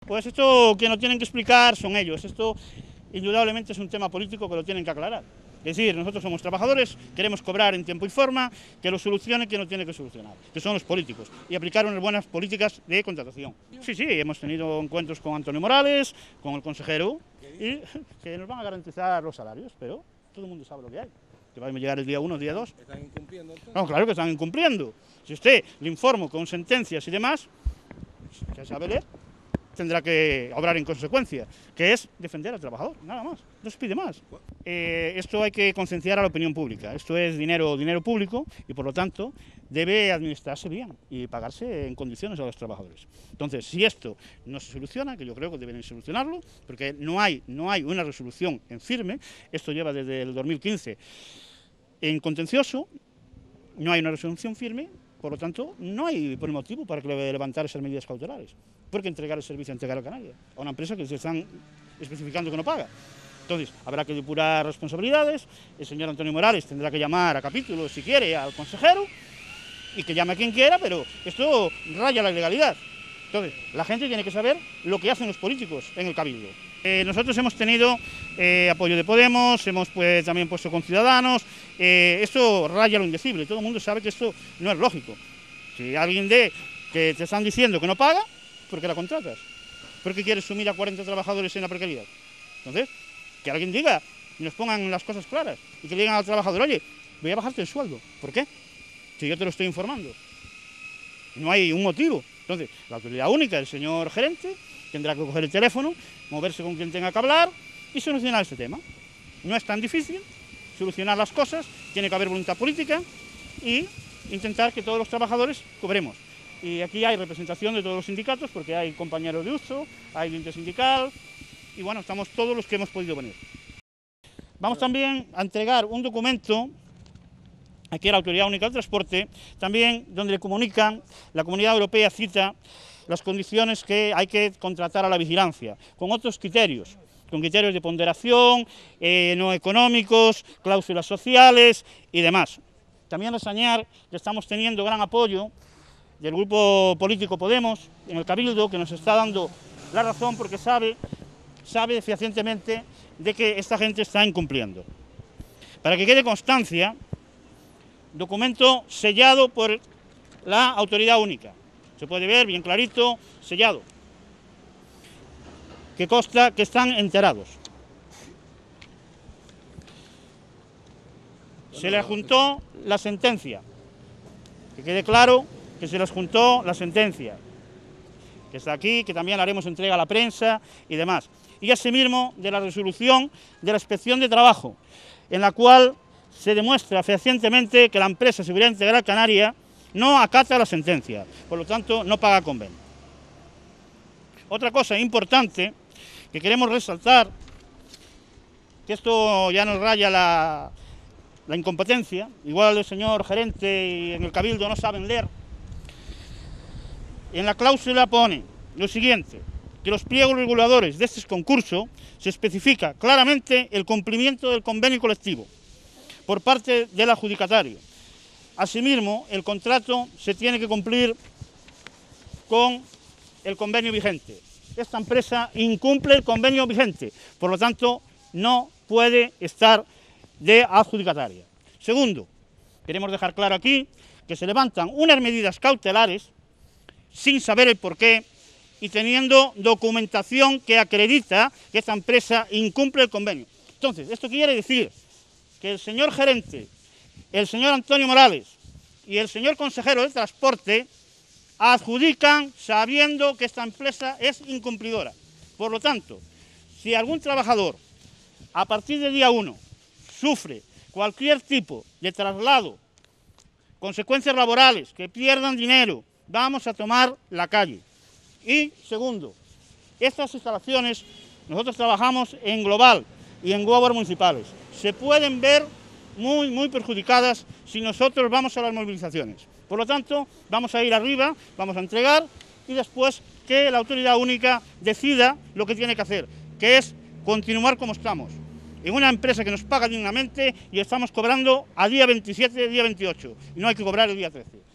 Pues esto que no tienen que explicar son ellos. Esto indudablemente es un tema político que lo tienen que aclarar. Es decir, nosotros somos trabajadores, queremos cobrar en tiempo y forma, que lo solucione quien lo tiene que solucionar, que son los políticos, y aplicar unas buenas políticas de contratación. Sí, hemos tenido encuentros con Antonio Morales, con el consejero, y que nos van a garantizar los salarios, pero todo el mundo sabe lo que hay. Que va a llegar el día 1, día 2. ¿Están incumpliendo entonces? No, claro que están incumpliendo. Si usted le informo con sentencias y demás, ya sabe leer, tendrá que obrar en consecuencia, que es defender al trabajador, nada más, no se pide más. Esto hay que concienciar a la opinión pública, esto es dinero público y por lo tanto debe administrarse bien y pagarse en condiciones a los trabajadores. Entonces, si esto no se soluciona, que yo creo que deben solucionarlo, porque no hay una resolución en firme, esto lleva desde el 2015 en contencioso, no hay una resolución firme, por lo tanto, no hay por motivo para levantar esas medidas cautelares. Porque entregar el servicio a Antegara Canaria a una empresa que se están especificando que no paga. Entonces, habrá que depurar responsabilidades, el señor Antonio Morales tendrá que llamar a capítulo, si quiere, al consejero, y que llame a quien quiera, pero esto raya la ilegalidad. Entonces, la gente tiene que saber lo que hacen los políticos en el Cabildo. Nosotros hemos tenido apoyo de Podemos, hemos también puesto con Ciudadanos, esto raya lo indecible, todo el mundo sabe que esto no es lógico. Si alguien que te están diciendo que no paga, ¿por qué la contratas? ¿Por qué quieres sumir a 40 trabajadores en la precariedad? Entonces, que alguien diga y nos pongan las cosas claras y que le digan al trabajador, oye, voy a bajarte el sueldo. ¿Por qué? Si yo te lo estoy informando. No hay un motivo. Entonces, la autoridad única, el señor gerente, tendrá que coger el teléfono, moverse con quien tenga que hablar y solucionar este tema. No es tan difícil solucionar las cosas, tiene que haber voluntad política y intentar que todos los trabajadores cobremos. Y aquí hay representación de todos los sindicatos, porque hay compañeros de uso, hay de intersindical, y bueno, estamos todos los que hemos podido venir. Vamos también a entregar un documento aquí a la Autoridad Única del Transporte, también donde le comunican, la Comunidad Europea cita las condiciones que hay que contratar a la vigilancia, con otros criterios, con criterios de ponderación, no económicos, cláusulas sociales y demás. También reseñar que estamos teniendo gran apoyo del grupo político Podemos en el Cabildo, que nos está dando la razón porque sabe fehacientemente de que esta gente está incumpliendo. Para que quede constancia, documento sellado por la Autoridad Única. Se puede ver bien clarito, sellado, que consta que están enterados. Se les juntó la sentencia, que quede claro que se les juntó la sentencia, que está aquí, que también haremos entrega a la prensa y demás. Y asimismo de la resolución de la Inspección de Trabajo, en la cual se demuestra fehacientemente que la empresa Seguridad Integral Canaria no acata la sentencia, por lo tanto no paga convenio. Otra cosa importante que queremos resaltar, que esto ya nos raya la incompetencia, igual el señor gerente y en el Cabildo no saben leer. En la cláusula pone lo siguiente, que los pliegos reguladores de este concurso se especifica claramente el cumplimiento del convenio colectivo por parte del adjudicatario. Asimismo, el contrato se tiene que cumplir con el convenio vigente. Esta empresa incumple el convenio vigente, por lo tanto, no puede estar de adjudicataria. Segundo, queremos dejar claro aquí que se levantan unas medidas cautelares sin saber el porqué y teniendo documentación que acredita que esta empresa incumple el convenio. Entonces, esto quiere decir que el señor gerente, el señor Antonio Morales y el señor consejero de Transporte adjudican sabiendo que esta empresa es incumplidora. Por lo tanto, si algún trabajador a partir del día 1 sufre cualquier tipo de traslado, consecuencias laborales, que pierdan dinero, vamos a tomar la calle. Y segundo, estas instalaciones nosotros trabajamos en global y en guaguas municipales. Se pueden ver muy perjudicadas si nosotros vamos a las movilizaciones. Por lo tanto, vamos a ir arriba, vamos a entregar y después que la autoridad única decida lo que tiene que hacer, que es continuar como estamos, en una empresa que nos paga dignamente y estamos cobrando a día 27, día 28, y no hay que cobrar el día 13.